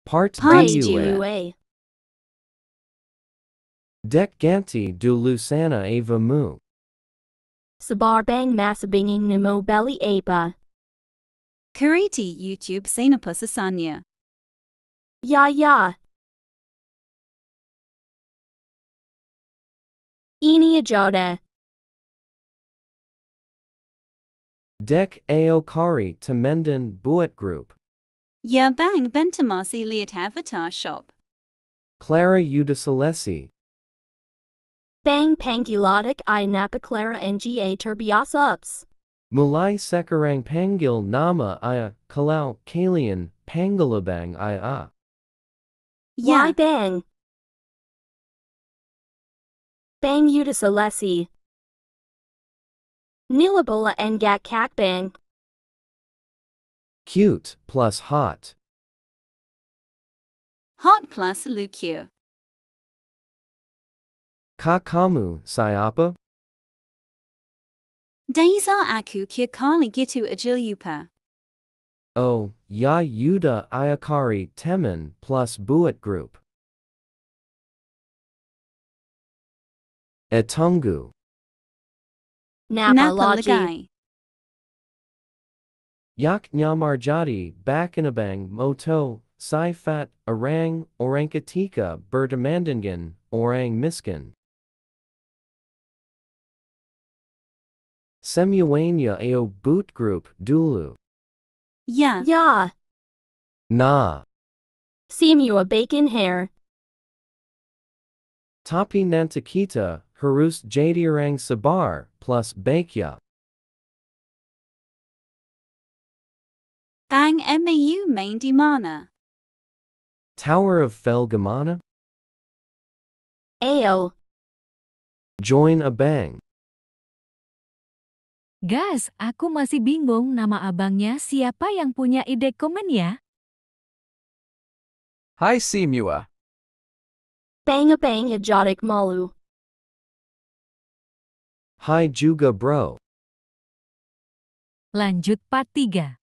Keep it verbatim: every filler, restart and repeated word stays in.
Part Part due. Dek ganti du lusana ava mu. Sabar bang masabinging nimo belly apa. Kariti YouTube Sainapasasanya. Ya ya. Ini ajoda. Dek aokari temendan buat group. Ya bang bentamasi liat avatar shop. Clara Udisalesi. Bang pangilotic I napaclara nga turbias ups. Mulai sekarang panggil nama ia kalau kalian pangalabang ia. Why Ya, bang? Bang udisalesi. Nilabola engat kakbang. Cute plus hot. hot plus Lukio. Kakamu siapa? Daisa aku kia kali gitu ajilupa. Oh, ya yuda iakari temen plus buat group. Etungu. Napa Napa logi. lagay. Yak nyamarjati bakinabang moto, si fat, orang, orangkatika bertemandingan, orang miskin. Semuanya ao boot group dulu. Ya, Ya. Na. Semua bacon hair. Tapi nanti kita harus jadi orang sabar plus baikya. bang mau main di mana. Tower of Felgamana? Ayo. Join a bang. Guys, aku masih bingung nama abangnya siapa yang punya ide komen ya? Hai Simua. Bang a bang ajotic malu. Hai juga bro. Lanjut part tiga.